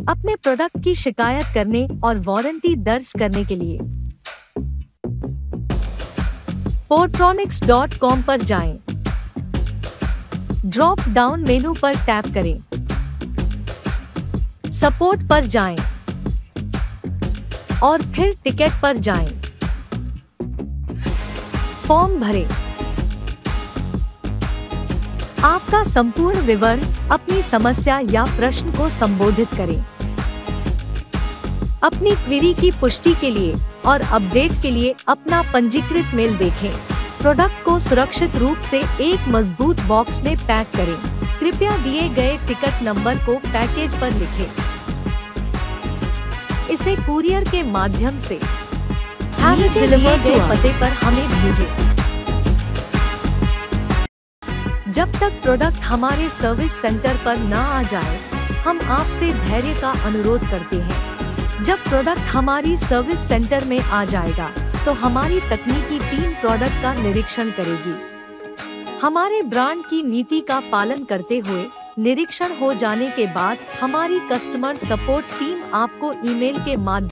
अपने प्रोडक्ट की शिकायत करने और वारंटी दर्ज करने के लिए portronics.com पर जाएं। ड्रॉप डाउन मेनू पर टैप करें, सपोर्ट पर जाएं और फिर टिकट पर जाएं। फॉर्म भरें। आपका संपूर्ण विवरण, अपनी समस्या या प्रश्न को संबोधित करें। अपनी क्वेरी की पुष्टि के लिए और अपडेट के लिए अपना पंजीकृत मेल देखें। प्रोडक्ट को सुरक्षित रूप से एक मजबूत बॉक्स में पैक करें। कृपया दिए गए टिकट नंबर को पैकेज पर लिखें। इसे कुरियर के माध्यम से नीचे दिए गए पते पर हमें भेजें। जब तक प्रोडक्ट हमारे सर्विस सेंटर पर न आ जाए, हम आपसे धैर्य का अनुरोध करते हैं। जब प्रोडक्ट हमारी सर्विस सेंटर में आ जाएगा, तो हमारी तकनीकी टीम प्रोडक्ट का निरीक्षण करेगी। हमारे ब्रांड की नीति का पालन करते हुए निरीक्षण हो जाने के बाद हमारी कस्टमर सपोर्ट टीम आपको ईमेल के माध्यम